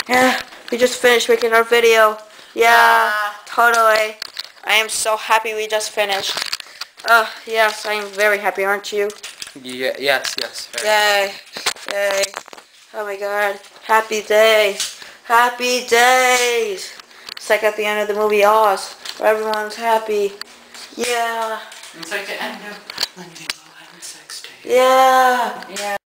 Yeah, we just finished making our video. Yeah, totally. I am so happy we just finished. Yes, I am very happy, aren't you? Yeah, yes. Yay, yay. Oh my god. Happy days. Happy days. It's like at the end of the movie Oz, where everyone's happy. Yeah. It's like the end of Monday Night Sex Day. Yeah.